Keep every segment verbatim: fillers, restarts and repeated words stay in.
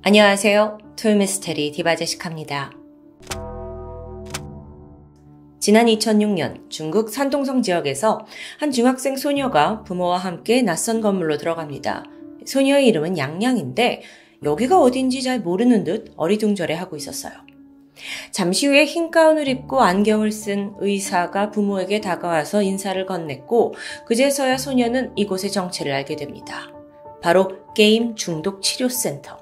안녕하세요. 토요미스테리 디바제시카입니다. 지난 이천육 년 중국 산동성 지역에서 한 중학생 소녀가 부모와 함께 낯선 건물로 들어갑니다. 소녀의 이름은 양양인데 여기가 어딘지 잘 모르는 듯 어리둥절해하고 있었어요. 잠시 후에 흰 가운을 입고 안경을 쓴 의사가 부모에게 다가와서 인사를 건넸고 그제서야 소녀는 이곳의 정체를 알게 됩니다. 바로 게임 중독 치료센터.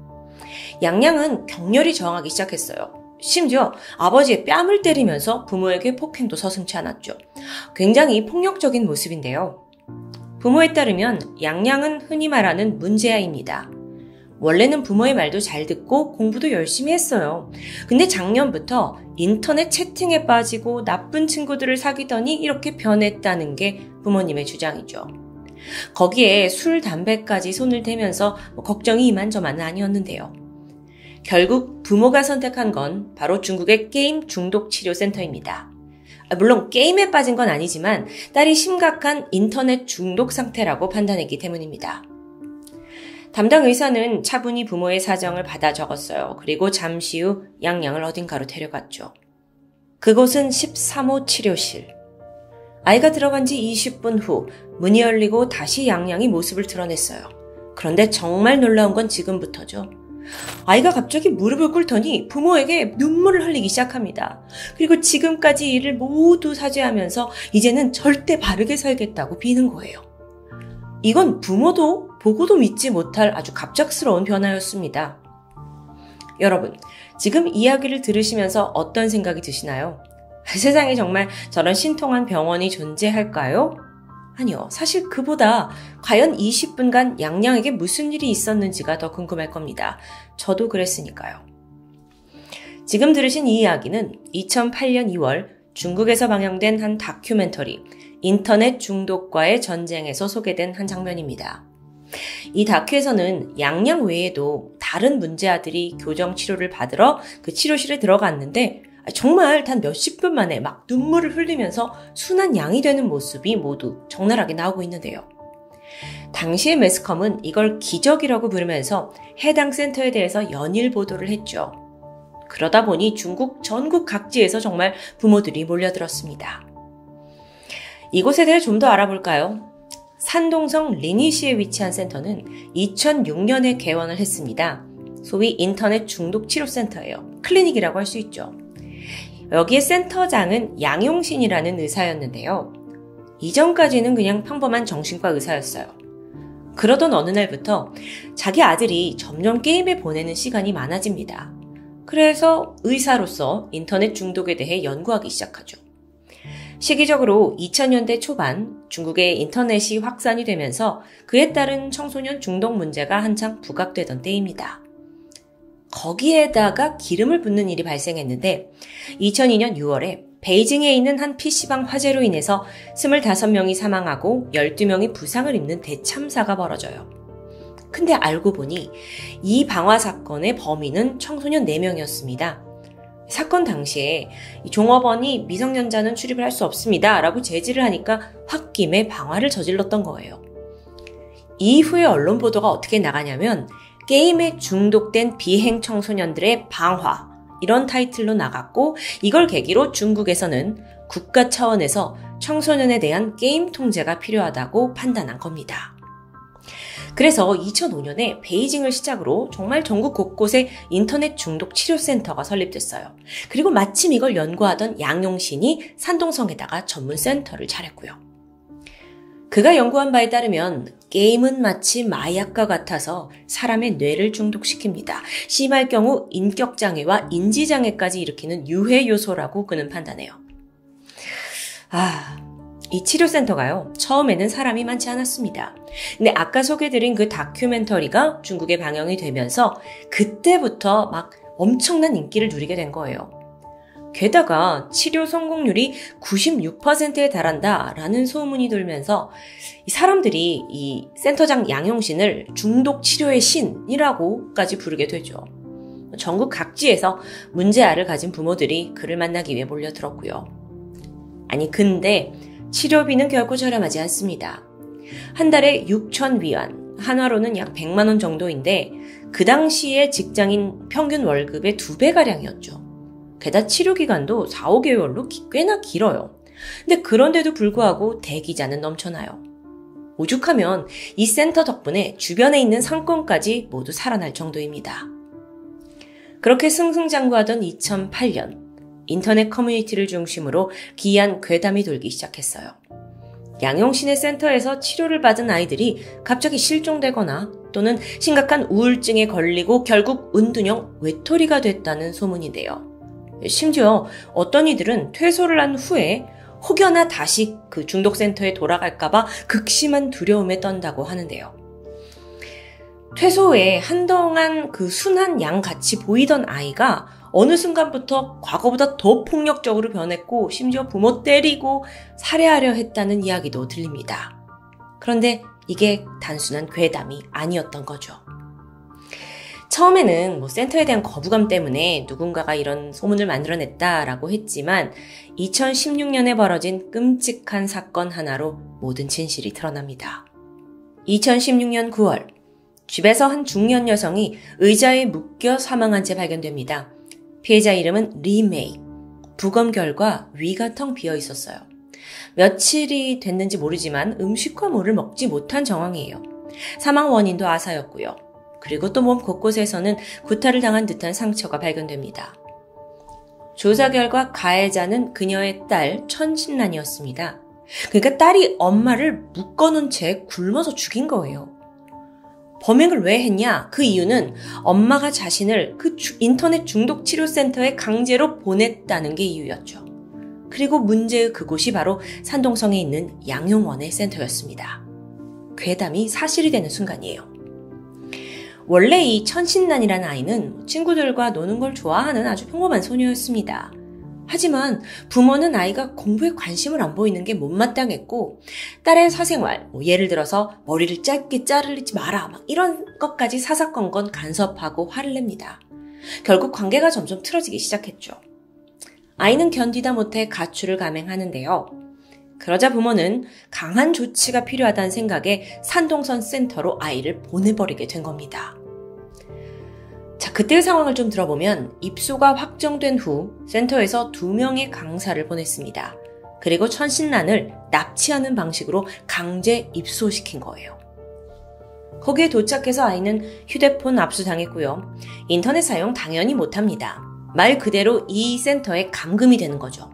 양양은 격렬히 저항하기 시작했어요. 심지어 아버지의 뺨을 때리면서 부모에게 폭행도 서슴지 않았죠. 굉장히 폭력적인 모습인데요. 부모에 따르면 양양은 흔히 말하는 문제아입니다. 원래는 부모의 말도 잘 듣고 공부도 열심히 했어요. 근데 작년부터 인터넷 채팅에 빠지고 나쁜 친구들을 사귀더니 이렇게 변했다는 게 부모님의 주장이죠. 거기에 술, 담배까지 손을 대면서 뭐 걱정이 이만저만은 아니었는데요. 결국 부모가 선택한 건 바로 중국의 게임 중독 치료센터입니다. 물론 게임에 빠진 건 아니지만 딸이 심각한 인터넷 중독 상태라고 판단했기 때문입니다. 담당 의사는 차분히 부모의 사정을 받아 적었어요. 그리고 잠시 후 양양을 어딘가로 데려갔죠. 그곳은 십삼 호 치료실. 아이가 들어간 지 이십 분 후 문이 열리고 다시 양양이 모습을 드러냈어요. 그런데 정말 놀라운 건 지금부터죠. 아이가 갑자기 무릎을 꿇더니 부모에게 눈물을 흘리기 시작합니다. 그리고 지금까지 일을 모두 사죄하면서 이제는 절대 바르게 살겠다고 비는 거예요. 이건 부모도 보고도 믿지 못할 아주 갑작스러운 변화였습니다. 여러분, 지금 이야기를 들으시면서 어떤 생각이 드시나요? 세상에 정말 저런 신통한 병원이 존재할까요? 아니요. 사실 그보다 과연 이십 분간 양양에게 무슨 일이 있었는지가 더 궁금할 겁니다. 저도 그랬으니까요. 지금 들으신 이 이야기는 이천팔 년 이월 중국에서 방영된 한 다큐멘터리 인터넷 중독과의 전쟁에서 소개된 한 장면입니다. 이 다큐에서는 양양 외에도 다른 문제아들이 교정 치료를 받으러 그 치료실에 들어갔는데 정말 단 몇십 분 만에 막 눈물을 흘리면서 순한 양이 되는 모습이 모두 적나라하게 나오고 있는데요. 당시의 매스컴은 이걸 기적이라고 부르면서 해당 센터에 대해서 연일 보도를 했죠. 그러다 보니 중국 전국 각지에서 정말 부모들이 몰려들었습니다. 이곳에 대해 좀 더 알아볼까요? 산동성 리니시에 위치한 센터는 이천육 년에 개원을 했습니다. 소위 인터넷 중독 치료센터예요. 클리닉이라고 할 수 있죠. 여기의 센터장은 양용신이라는 의사였는데요. 이전까지는 그냥 평범한 정신과 의사였어요. 그러던 어느 날부터 자기 아들이 점점 게임에 보내는 시간이 많아집니다. 그래서 의사로서 인터넷 중독에 대해 연구하기 시작하죠. 시기적으로 이천 년대 초반 중국의 인터넷이 확산이 되면서 그에 따른 청소년 중독 문제가 한창 부각되던 때입니다. 거기에다가 기름을 붓는 일이 발생했는데 이천이 년 유월에 베이징에 있는 한 피시방 화재로 인해서 스물다섯 명이 사망하고 열두 명이 부상을 입는 대참사가 벌어져요. 근데 알고 보니 이 방화 사건의 범인은 청소년 네 명이었습니다. 사건 당시에 종업원이 미성년자는 출입을 할 수 없습니다 라고 제지를 하니까 홧김에 방화를 저질렀던 거예요. 이후에 언론 보도가 어떻게 나가냐면 게임에 중독된 비행 청소년들의 방화 이런 타이틀로 나갔고 이걸 계기로 중국에서는 국가 차원에서 청소년에 대한 게임 통제가 필요하다고 판단한 겁니다. 그래서 이천오 년에 베이징을 시작으로 정말 전국 곳곳에 인터넷 중독 치료센터가 설립됐어요. 그리고 마침 이걸 연구하던 양용신이 산동성에다가 전문 센터를 차렸고요. 그가 연구한 바에 따르면 게임은 마치 마약과 같아서 사람의 뇌를 중독시킵니다. 심할 경우 인격장애와 인지장애까지 일으키는 유해 요소라고 그는 판단해요. 아, 이 치료센터가요. 처음에는 사람이 많지 않았습니다. 근데 아까 소개드린 그 다큐멘터리가 중국에 방영이 되면서 그때부터 막 엄청난 인기를 누리게 된 거예요. 게다가 치료 성공률이 구십육 퍼센트에 달한다라는 소문이 돌면서 사람들이 이 센터장 양용신을 중독 치료의 신이라고까지 부르게 되죠. 전국 각지에서 문제아를 가진 부모들이 그를 만나기 위해 몰려들었고요. 아니 근데 치료비는 결코 저렴하지 않습니다. 한 달에 육천 위안, 한화로는 약 백만 원 정도인데 그 당시의 직장인 평균 월급의 두 배가량이었죠. 게다가 치료기간도 사, 오 개월로 꽤나 길어요. 근데 그런데도 불구하고 대기자는 넘쳐나요. 오죽하면 이 센터 덕분에 주변에 있는 상권까지 모두 살아날 정도입니다. 그렇게 승승장구하던 이천팔 년, 인터넷 커뮤니티를 중심으로 기이한 괴담이 돌기 시작했어요. 양용시내 센터에서 치료를 받은 아이들이 갑자기 실종되거나 또는 심각한 우울증에 걸리고 결국 은둔형 외톨이가 됐다는 소문인데요. 심지어 어떤 이들은 퇴소를 한 후에 혹여나 다시 그 중독센터에 돌아갈까봐 극심한 두려움에 떤다고 하는데요. 퇴소 후에 한동안 그 순한 양같이 보이던 아이가 어느 순간부터 과거보다 더 폭력적으로 변했고 심지어 부모 때리고 살해하려 했다는 이야기도 들립니다. 그런데 이게 단순한 괴담이 아니었던 거죠. 처음에는 뭐 센터에 대한 거부감 때문에 누군가가 이런 소문을 만들어냈다라고 했지만 이천십육 년에 벌어진 끔찍한 사건 하나로 모든 진실이 드러납니다. 이천십육 년 구월, 집에서 한 중년 여성이 의자에 묶여 사망한 채 발견됩니다. 피해자 이름은 리메이. 부검 결과 위가 텅 비어 있었어요. 며칠이 됐는지 모르지만 음식과 물을 먹지 못한 정황이에요. 사망 원인도 아사였고요. 그리고 또 몸 곳곳에서는 구타를 당한 듯한 상처가 발견됩니다. 조사 결과 가해자는 그녀의 딸 천신난이었습니다. 그러니까 딸이 엄마를 묶어놓은 채 굶어서 죽인 거예요. 범행을 왜 했냐? 그 이유는 엄마가 자신을 그 인터넷 중독 치료센터에 강제로 보냈다는 게 이유였죠. 그리고 문제의 그곳이 바로 산동성에 있는 양용원의 센터였습니다. 괴담이 사실이 되는 순간이에요. 원래 이 천신난이라는 아이는 친구들과 노는 걸 좋아하는 아주 평범한 소녀였습니다. 하지만 부모는 아이가 공부에 관심을 안 보이는 게 못마땅했고 딸의 사생활, 뭐 예를 들어서 머리를 짧게 자르지 마라 막 이런 것까지 사사건건 간섭하고 화를 냅니다. 결국 관계가 점점 틀어지기 시작했죠. 아이는 견디다 못해 가출을 감행하는데요. 그러자 부모는 강한 조치가 필요하다는 생각에 산동선 센터로 아이를 보내버리게 된 겁니다. 자, 그때의 상황을 좀 들어보면 입소가 확정된 후 센터에서 두 명의 강사를 보냈습니다. 그리고 천신난을 납치하는 방식으로 강제 입소시킨 거예요. 거기에 도착해서 아이는 휴대폰 압수당했고요. 인터넷 사용 당연히 못합니다. 말 그대로 이 센터에 감금이 되는 거죠.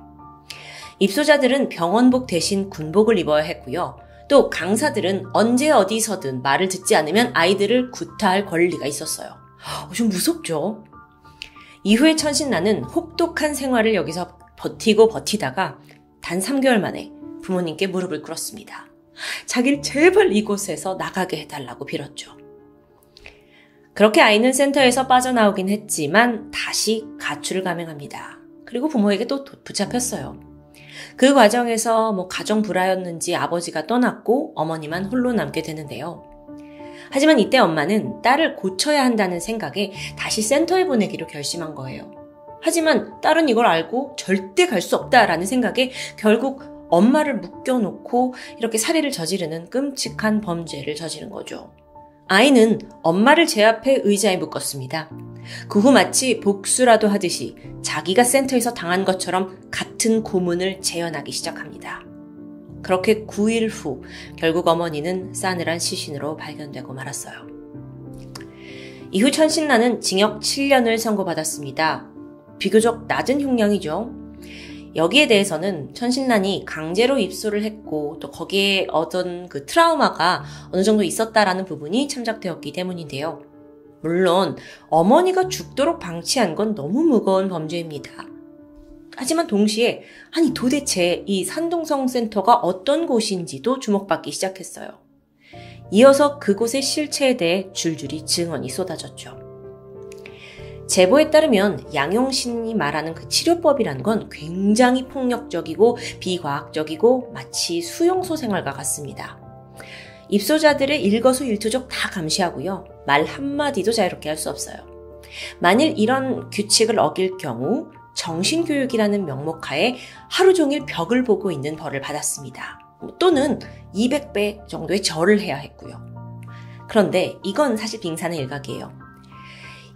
입소자들은 병원복 대신 군복을 입어야 했고요. 또 강사들은 언제 어디서든 말을 듣지 않으면 아이들을 구타할 권리가 있었어요. 좀 무섭죠? 이후에 천신난은 혹독한 생활을 여기서 버티고 버티다가 단 삼 개월 만에 부모님께 무릎을 꿇었습니다. 자기를 제발 이곳에서 나가게 해달라고 빌었죠. 그렇게 아이는 센터에서 빠져나오긴 했지만 다시 가출을 감행합니다. 그리고 부모에게 또 붙잡혔어요. 그 과정에서 뭐 가정 불화였는지 아버지가 떠났고 어머니만 홀로 남게 되는데요. 하지만 이때 엄마는 딸을 고쳐야 한다는 생각에 다시 센터에 보내기로 결심한 거예요. 하지만 딸은 이걸 알고 절대 갈 수 없다라는 생각에 결국 엄마를 묶여놓고 이렇게 살해를 저지르는 끔찍한 범죄를 저지른 거죠. 아이는 엄마를 제압해 의자에 묶었습니다. 그 후 마치 복수라도 하듯이 자기가 센터에서 당한 것처럼 같은 고문을 재현하기 시작합니다. 그렇게 구 일 후 결국 어머니는 싸늘한 시신으로 발견되고 말았어요. 이후 천신난은 징역 칠 년을 선고받았습니다. 비교적 낮은 형량이죠. 여기에 대해서는 천신난이 강제로 입소를 했고 또 거기에 얻은 그 트라우마가 어느 정도 있었다라는 부분이 참작되었기 때문인데요. 물론 어머니가 죽도록 방치한 건 너무 무거운 범죄입니다. 하지만 동시에 아니 도대체 이 산동성 센터가 어떤 곳인지도 주목받기 시작했어요. 이어서 그곳의 실체에 대해 줄줄이 증언이 쏟아졌죠. 제보에 따르면 양용신이 말하는 그 치료법이란 건 굉장히 폭력적이고 비과학적이고 마치 수용소 생활과 같습니다. 입소자들의 일거수일투족 다 감시하고요. 말 한마디도 자유롭게 할 수 없어요. 만일 이런 규칙을 어길 경우 정신교육이라는 명목하에 하루 종일 벽을 보고 있는 벌을 받았습니다. 또는 이백 배 정도의 절을 해야 했고요. 그런데 이건 사실 빙산의 일각이에요.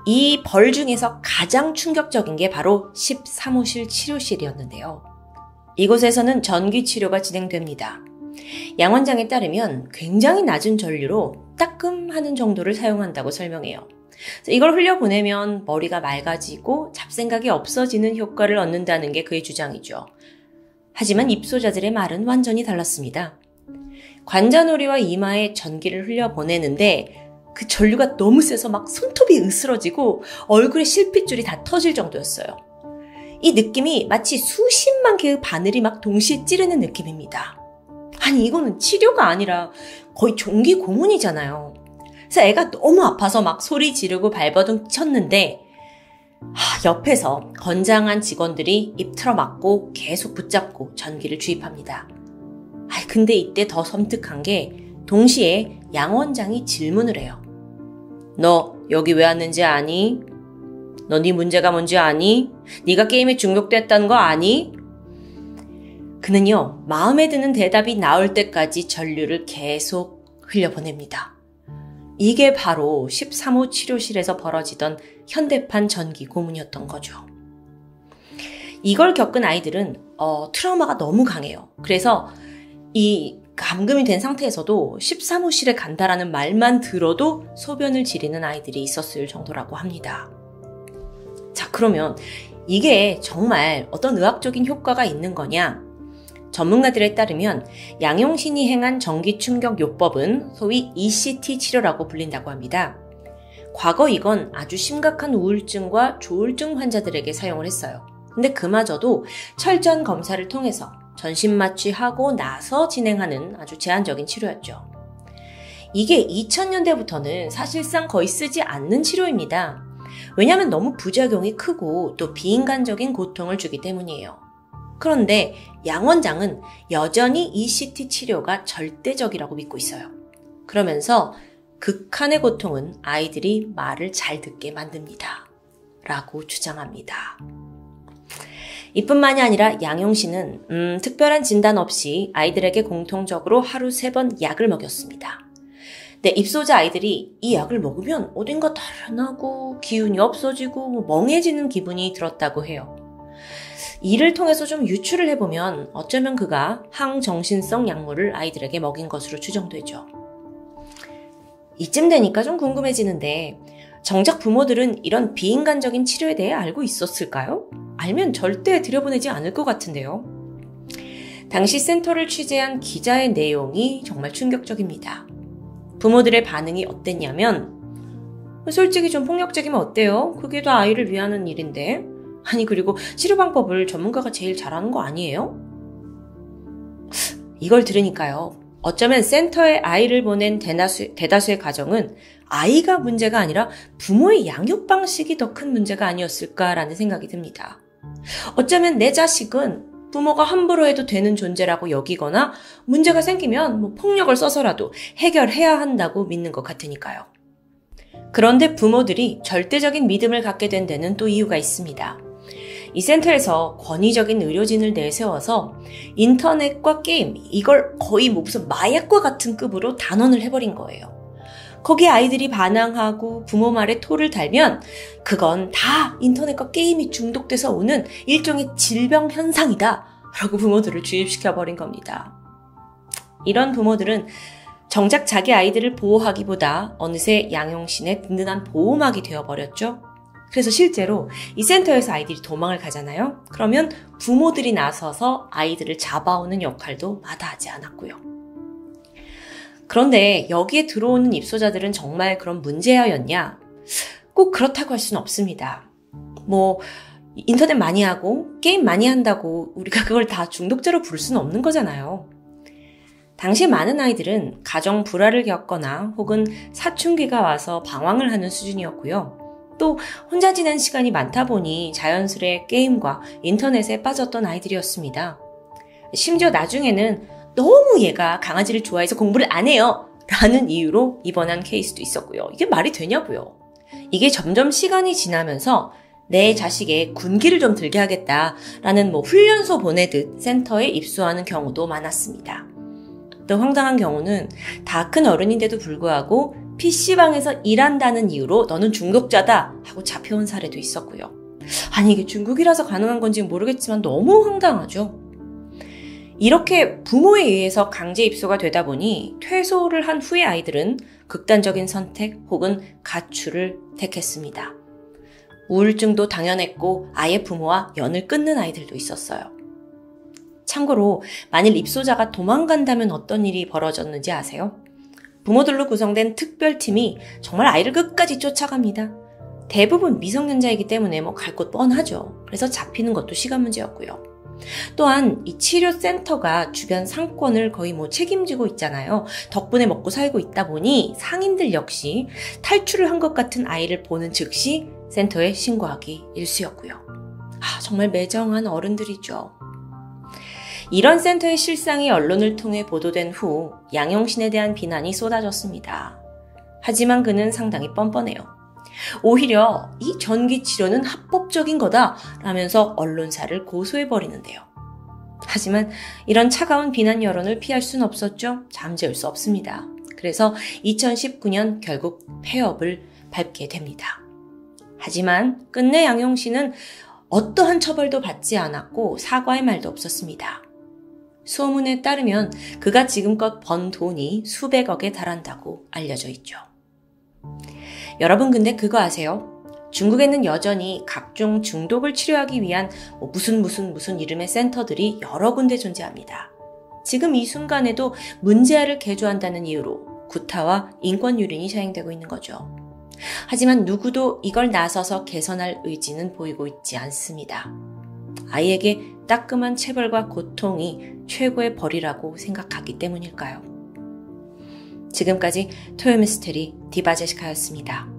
이 벌 중에서 가장 충격적인 게 바로 십삼 호실 치료실이었는데요. 이곳에서는 전기 치료가 진행됩니다. 양 원장에 따르면 굉장히 낮은 전류로 따끔하는 정도를 사용한다고 설명해요. 이걸 흘려보내면 머리가 맑아지고 잡생각이 없어지는 효과를 얻는다는 게 그의 주장이죠. 하지만 입소자들의 말은 완전히 달랐습니다. 관자놀이와 이마에 전기를 흘려보내는데 그 전류가 너무 세서 막 손톱이 으스러지고 얼굴에 실핏줄이 다 터질 정도였어요. 이 느낌이 마치 수십만 개의 바늘이 막 동시에 찌르는 느낌입니다. 아니 이거는 치료가 아니라 거의 종기 고문이잖아요. 그래서 애가 너무 아파서 막 소리 지르고 발버둥 쳤는데 하, 옆에서 건장한 직원들이 입 틀어막고 계속 붙잡고 전기를 주입합니다. 아, 근데 이때 더 섬뜩한 게 동시에 양 원장이 질문을 해요. 너 여기 왜 왔는지 아니? 너 네 문제가 뭔지 아니? 네가 게임에 중독됐다는 거 아니? 그는요, 마음에 드는 대답이 나올 때까지 전류를 계속 흘려보냅니다. 이게 바로 십삼 호 치료실에서 벌어지던 현대판 전기 고문이었던 거죠. 이걸 겪은 아이들은 어, 트라우마가 너무 강해요. 그래서 이 감금이 된 상태에서도 십삼 호실에 간다라는 말만 들어도 소변을 지리는 아이들이 있었을 정도라고 합니다. 자, 그러면 이게 정말 어떤 의학적인 효과가 있는 거냐? 전문가들에 따르면 양용신이 행한 전기충격요법은 소위 이씨티 치료라고 불린다고 합니다. 과거 이건 아주 심각한 우울증과 조울증 환자들에게 사용을 했어요. 근데 그마저도 철저한 검사를 통해서 전신마취하고 나서 진행하는 아주 제한적인 치료였죠. 이게 이천 년대부터는 사실상 거의 쓰지 않는 치료입니다. 왜냐하면 너무 부작용이 크고 또 비인간적인 고통을 주기 때문이에요. 그런데 양 원장은 여전히 이씨티 치료가 절대적이라고 믿고 있어요. 그러면서 극한의 고통은 아이들이 말을 잘 듣게 만듭니다. 라고 주장합니다. 이뿐만이 아니라 양용신은 음, 특별한 진단 없이 아이들에게 공통적으로 하루 세 번 약을 먹였습니다. 네, 입소자 아이들이 이 약을 먹으면 어딘가 달아나고 기운이 없어지고 멍해지는 기분이 들었다고 해요. 이를 통해서 좀 유추를 해보면 어쩌면 그가 항정신성 약물을 아이들에게 먹인 것으로 추정되죠. 이쯤 되니까 좀 궁금해지는데 정작 부모들은 이런 비인간적인 치료에 대해 알고 있었을까요? 알면 절대 들여보내지 않을 것 같은데요. 당시 센터를 취재한 기자의 내용이 정말 충격적입니다. 부모들의 반응이 어땠냐면 솔직히 좀 폭력적이면 어때요? 그게 다 아이를 위하는 일인데. 아니 그리고 치료 방법을 전문가가 제일 잘하는 거 아니에요? 이걸 들으니까요. 어쩌면 센터에 아이를 보낸 대다수, 대다수의 가정은 아이가 문제가 아니라 부모의 양육 방식이 더 큰 문제가 아니었을까라는 생각이 듭니다. 어쩌면 내 자식은 부모가 함부로 해도 되는 존재라고 여기거나 문제가 생기면 뭐 폭력을 써서라도 해결해야 한다고 믿는 것 같으니까요. 그런데 부모들이 절대적인 믿음을 갖게 된 데는 또 이유가 있습니다. 이 센터에서 권위적인 의료진을 내세워서 인터넷과 게임, 이걸 거의 무슨 마약과 같은 급으로 단언을 해버린 거예요. 거기에 아이들이 반항하고 부모 말에 토를 달면 그건 다 인터넷과 게임이 중독돼서 오는 일종의 질병 현상이다 라고 부모들을 주입시켜버린 겁니다. 이런 부모들은 정작 자기 아이들을 보호하기보다 어느새 양용신의 든든한 보호막이 되어버렸죠. 그래서 실제로 이 센터에서 아이들이 도망을 가잖아요. 그러면 부모들이 나서서 아이들을 잡아오는 역할도 마다하지 않았고요. 그런데 여기에 들어오는 입소자들은 정말 그런 문제아였냐? 꼭 그렇다고 할 수는 없습니다. 뭐 인터넷 많이 하고 게임 많이 한다고 우리가 그걸 다 중독자로 부를 수는 없는 거잖아요. 당시 많은 아이들은 가정 불화를 겪거나 혹은 사춘기가 와서 방황을 하는 수준이었고요. 또 혼자 지낸 시간이 많다 보니 자연스레 게임과 인터넷에 빠졌던 아이들이었습니다. 심지어 나중에는 너무 얘가 강아지를 좋아해서 공부를 안 해요 라는 이유로 입원한 케이스도 있었고요. 이게 말이 되냐고요. 이게 점점 시간이 지나면서 내 자식의 군기를 좀 들게 하겠다라는 뭐 훈련소 보내듯 센터에 입소하는 경우도 많았습니다. 또 황당한 경우는 다 큰 어른인데도 불구하고 피씨방에서 일한다는 이유로 너는 중독자다 하고 잡혀온 사례도 있었고요. 아니 이게 중국이라서 가능한 건지 모르겠지만 너무 황당하죠. 이렇게 부모에 의해서 강제 입소가 되다 보니 퇴소를 한 후의 아이들은 극단적인 선택 혹은 가출을 택했습니다. 우울증도 당연했고 아예 부모와 연을 끊는 아이들도 있었어요. 참고로 만일 입소자가 도망간다면 어떤 일이 벌어졌는지 아세요? 부모들로 구성된 특별팀이 정말 아이를 끝까지 쫓아갑니다. 대부분 미성년자이기 때문에 뭐 갈 곳 뻔하죠. 그래서 잡히는 것도 시간 문제였고요. 또한 이 치료센터가 주변 상권을 거의 뭐 책임지고 있잖아요. 덕분에 먹고 살고 있다 보니 상인들 역시 탈출을 한 것 같은 아이를 보는 즉시 센터에 신고하기 일쑤였고요. 아, 정말 매정한 어른들이죠. 이런 센터의 실상이 언론을 통해 보도된 후 양용신에 대한 비난이 쏟아졌습니다. 하지만 그는 상당히 뻔뻔해요. 오히려 이 전기치료는 합법적인 거다 라면서 언론사를 고소해버리는데요. 하지만 이런 차가운 비난 여론을 피할 수는 없었죠. 잠재울 수 없습니다. 그래서 이천십구 년 결국 폐업을 밟게 됩니다. 하지만 끝내 양용신은 어떠한 처벌도 받지 않았고 사과의 말도 없었습니다. 소문에 따르면 그가 지금껏 번 돈이 수백억에 달한다고 알려져 있죠. 여러분 근데 그거 아세요? 중국에는 여전히 각종 중독을 치료하기 위한 뭐 무슨 무슨 무슨 이름의 센터들이 여러 군데 존재합니다. 지금 이 순간에도 문제아를 개조한다는 이유로 구타와 인권 유린이 시행되고 있는 거죠. 하지만 누구도 이걸 나서서 개선할 의지는 보이고 있지 않습니다. 아이에게 따끔한 체벌과 고통이 최고의 벌이라고 생각하기 때문일까요? 지금까지 토요미스테리 디바제시카였습니다.